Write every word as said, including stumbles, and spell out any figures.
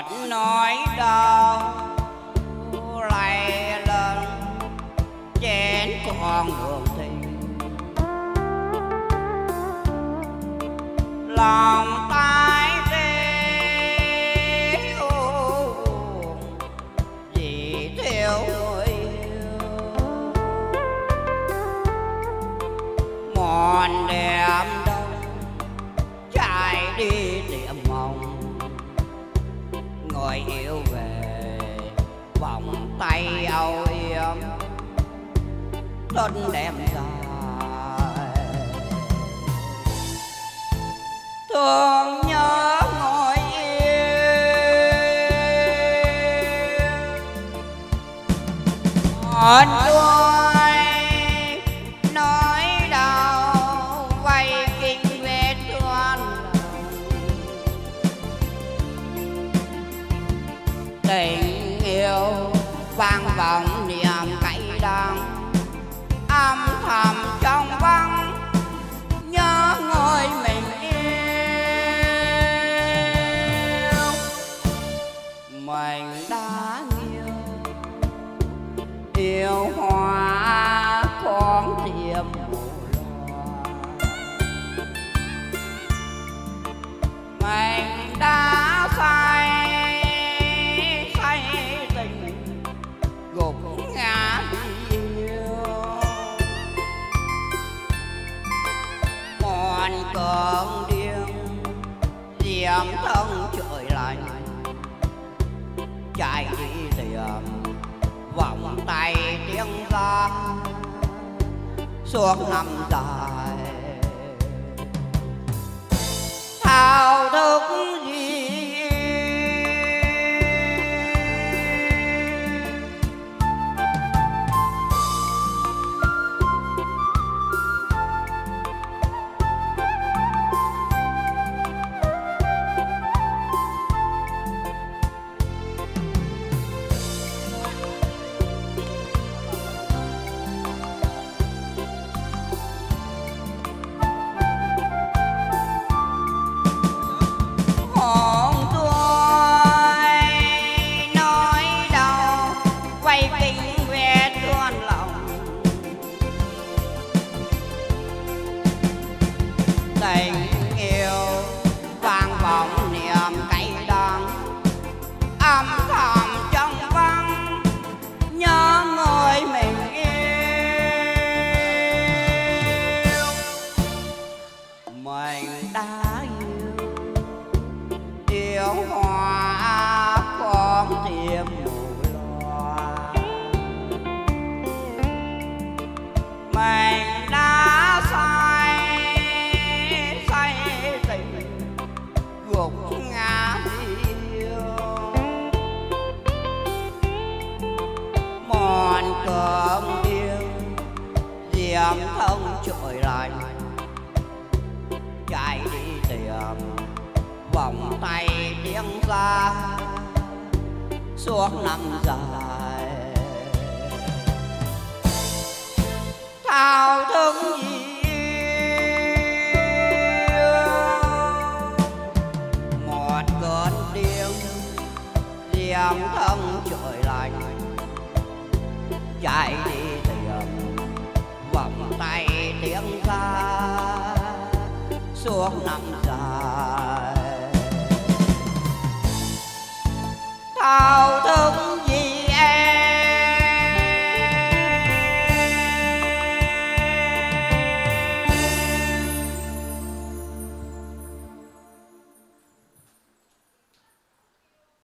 nỗi đau lay lên trên con đường tình, lòng tái rêu vì thiếu người yêu. Một đêm đông chạy đi tìm mong người yêu về, vòng tay âu yếm thân đêm dài. Thương nhớ người yêu một đôi nỗi đau vây kinh vết thương, tình yêu vang vọng niềm cay đắng, âm thầm trong vắng nhớ người mình yêu. Mình đã yêu yêu hoa con tim mù loa, mình đã say say tình gục ngã yêu. Một cơn điên diệm thân trời lạnh, chạy đi tìm vòng tay tiếng ra suốt năm dài. Thao thức gì hồn tôi nỗi đau quay kinh vết thương lòng, tình yêu vang vọng niềm cay đắng, âm thầm trong vắng nhớ người mình yêu. Mình đã yêu hoa con tim mù loa, mình đã say say tình gục ngã yêu. Một cơn điên diệm thân trội lạnh, chạy đi tìm vòng tay tiếng ra suốt năm dài. Thao thức gì một cơn điên diệm thân trời lạnh, chạy đi tìm vòng tay tiếng ra suốt năm dài. Thao